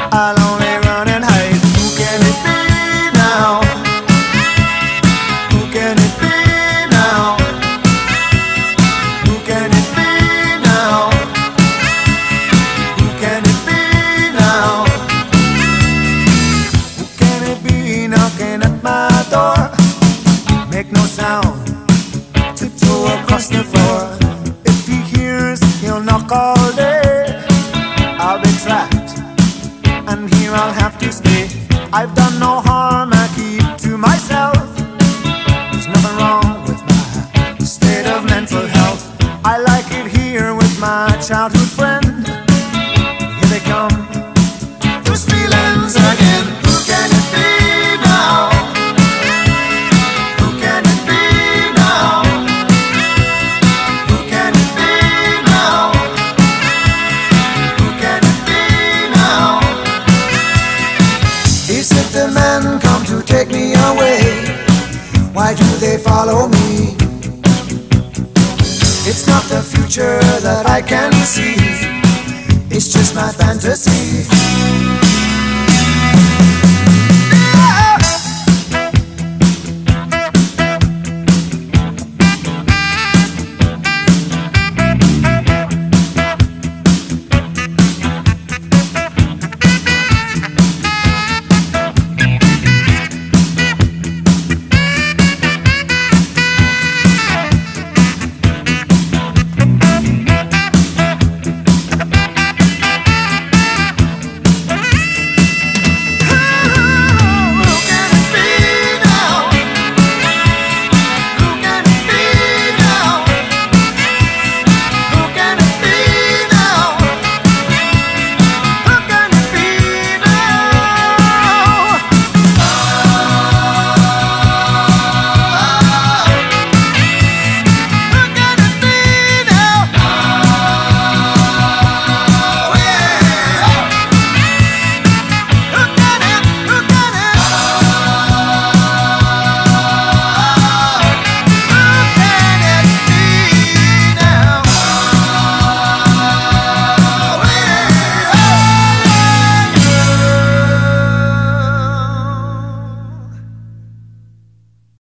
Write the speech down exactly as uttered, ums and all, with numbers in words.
I'll only run and hide. Who can it be now? Who can it be now? Who can it be now? Who can it be now? Who can it be knocking at my door? Make no sound, tiptoe across the floor. If he hears, he'll knock all day. I'll be trapped, and here I'll have to stay. I've done no harm, I keep to myself. There's nothing wrong with my state of mental health. I like it here with my childhood friend. Here they come, those feelings again. Who can it be now? Who can it be now? Who can it be now? Who can it be now? Is it the men come to take me away? Why do they follow me? It's not the future that I can see. It's just my fantasy.